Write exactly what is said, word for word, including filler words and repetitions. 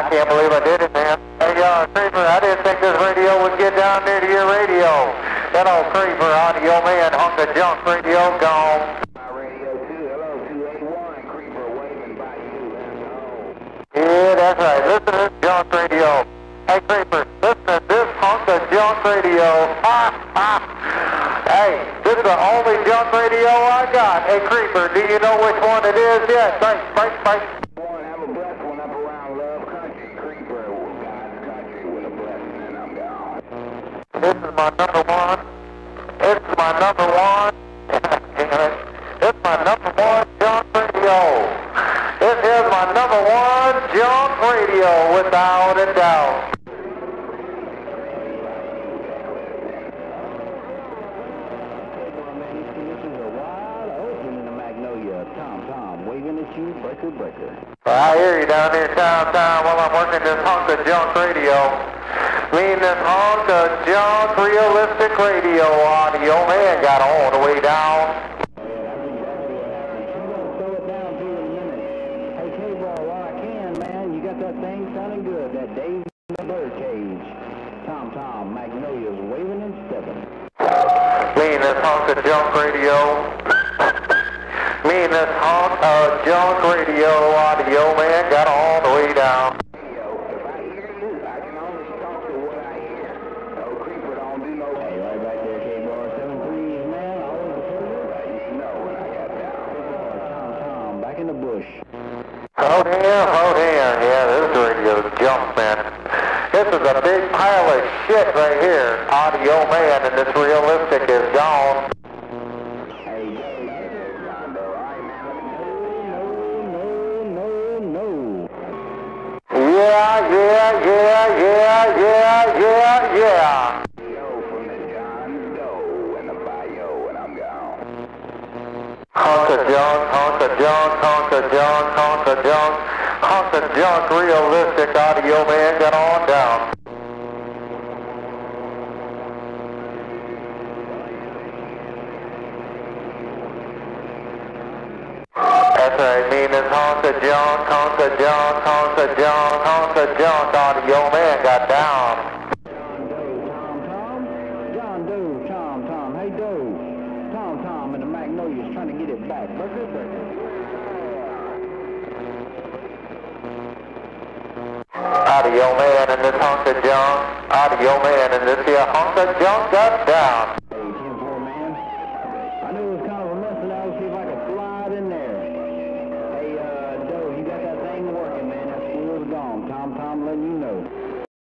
I can't believe I did it, man. Hey, uh, Creeper, I didn't think this radio would get down near to your radio. That old Creeper audio man, hunk of junk radio, gone. My radio two, hello, two eighty-one, Creeper waving by you, hello. Yeah, that's right. Listen to this junk radio. Hey, Creeper, listen to this hunk of junk radio. Ha, ha. Hey, this is the only junk radio I got. Hey, Creeper, do you know which one it is yet? Break, break, break. One, have a blessed one up around Love Country, Creeper, God's country with a blessing, and I'm gone. This is my number one. This is my number one. This is my number one junk radio. This is my number one junk radio, without a doubt. Tom, Tom, waving at you, breaker, breaker. I hear you down there downtown while I'm working this hunk of junk radio. Mean this hunk of junk realistic radio audio man got all the way down. Slow it down to you in a minute. Hey, K-Ball, while I can, man, you got that thing sounding good, that Dave in the Birdcage. Tom, Tom, Magnolia's waving and stepping. Mean this hunk of junk radio. Mean this hunk of junk radio audio man got all the way down. Yo, if I hear you, I can only talk to what I hear. No, Creeper don't do no... Hey, right back there, K-Bar, seven three, man, always the first. I used to know when I got down. Tom, Tom, back in the bush. Oh, yeah, oh, yeah, yeah, this radio's junk, man. This is a big pile of shit right here. Audio man, and this realistic is gone. Yeah, yeah, yeah, yeah, yeah, yeah, yeah. Yo, from the John Doe and the Bio, and I'm gone. Hunk of junk, hunk of junk, hunk of junk, hunk of junk, hunk of junk, realistic audio man got on down. That's right, mean this hunk of junk, hunk of junk, hunk of junk, hunk of junk, audio man got down. John Doe, Tom, Tom. John Doe, Tom, Tom. Hey, Doe. Tom, Tom, and the Magnolia's trying to get it back. Burger, burger. Audio man and this hunk of junk, audio man and this here hunk of junk got down.